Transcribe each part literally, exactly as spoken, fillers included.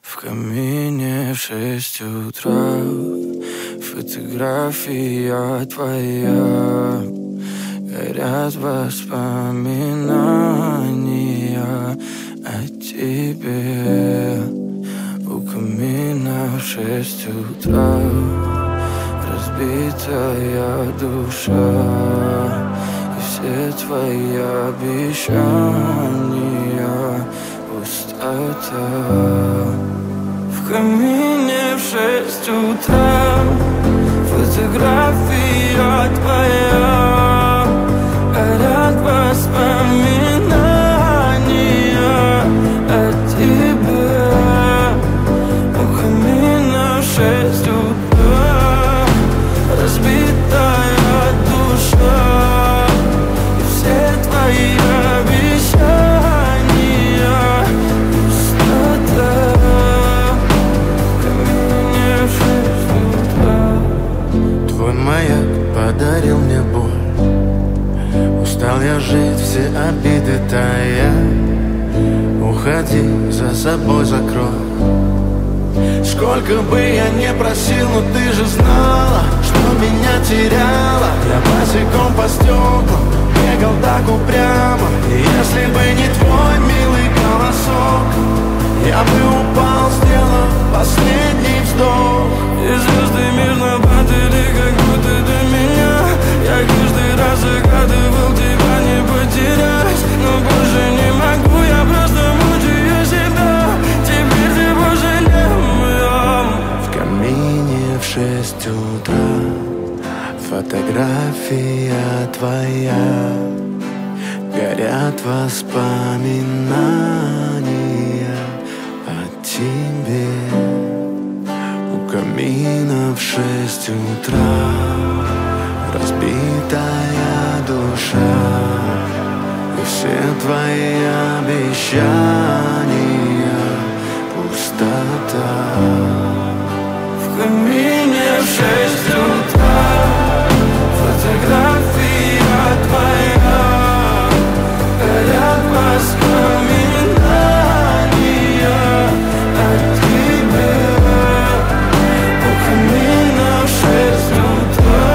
В камине в шесть утра фотография твоя. Горят воспоминания о тебе. У камина в шесть утра разбитая душа. И все твои обещания пустота. В камине в шесть утра фотография твоя. Горят воспоминания о тебе. У камина в шесть утра разбитая душа. И все твои обещания пустота. В камине в шесть утра. Твой маяк подарил мне боль. Устал я жить, все обиды тая. Уходи, за собой закрой. Сколько бы я не просил, но ты же знала, что меня теряла. Я босиком по стеклам бегал так упрямо. И если бы не твой милый голосок, я бы упал, сделав последний вздох. И звезды мирно падали, как будто до меня. Я каждый раз загадывал тебя не потерять, но больше не могу, я просто мучаю себя. Теперь ты больше не моя. В камине в шесть утра фотография твоя. Горят воспоминания о тебе. У камина в шесть утра разбитая душа. И все твои обещания пустота. В камине в шесть утра фотография твоя. Горят воспоминания о тебе. У камина в шесть утра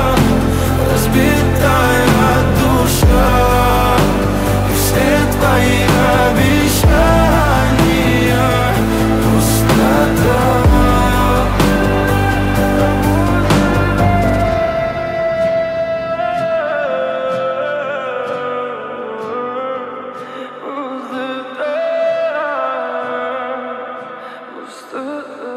разбитая душа. И все твои обещания пустота. Пустота.